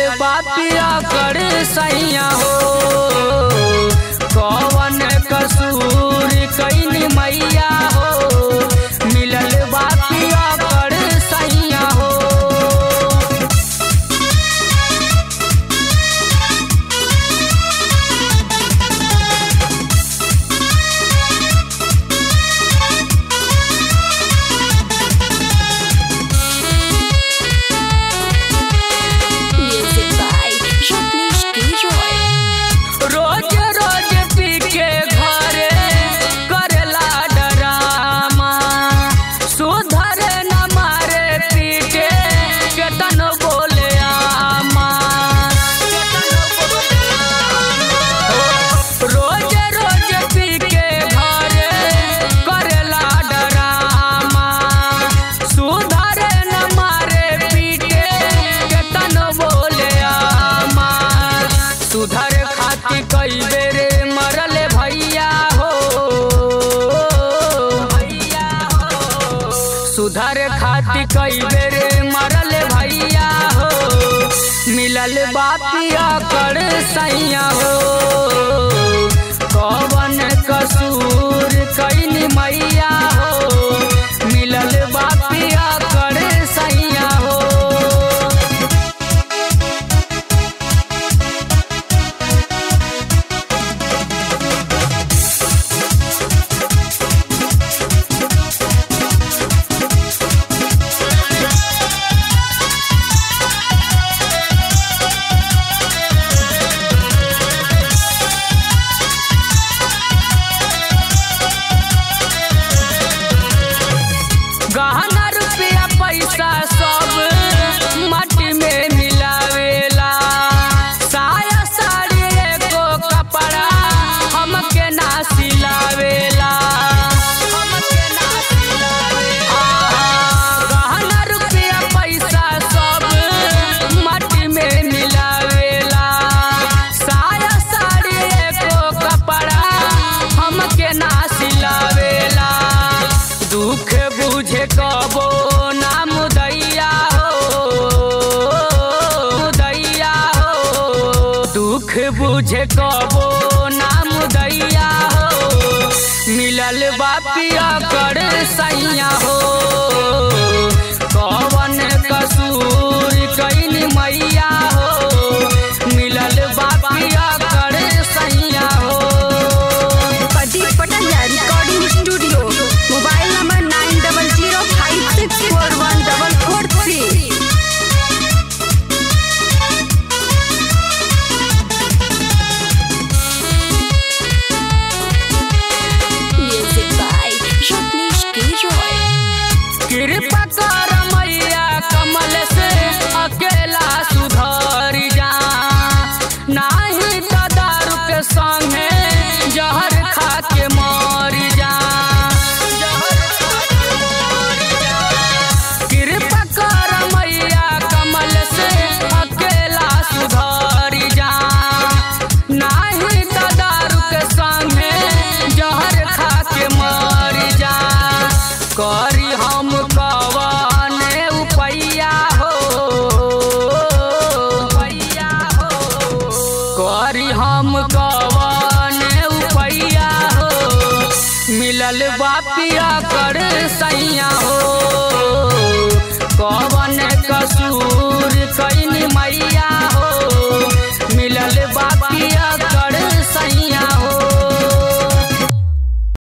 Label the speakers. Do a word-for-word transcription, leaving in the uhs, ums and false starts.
Speaker 1: बापिया कर सैया हो कौन कसूर कैनी मैया हो मिलल बापिया कर सैया हो। रोज रोज पी के घरे करेला डरामा सुधर न मारे पीटे केतन बोले आमा। रोज रोज पी के घरे करेला डरामा सुधर न मारे पीटे केतन बोले आमा। सुधर खाती कई बेरे मरल भैया हो सुधर खाती कई बेरे मरल भैया हो मिलल बापिया कर सैया हो कौन कसूर कैनी मैया हो मिलल बापिया कर सैया हो। गहना रुपया पैसा सब माटी में मिलावेला साया साड़ी एगो कपड़ा हमके ना सिलावेला। गहना रुपया पैसा सब माटी में मिलावेला साया साड़ी एगो कपड़ा हमके ना सिलावेला। दुख बुझे कबो नाम दैया हो दैया हो दुख बुझे कबो नाम दैया हो मिलल बापिया कर सैया हो कौन कसूर कैनी मैया हो मिलल बापिया कर सैया हो।
Speaker 2: प्रदीप पटंजा recording studio mobile number nine double zero five six four one double four three.
Speaker 1: कृपा कर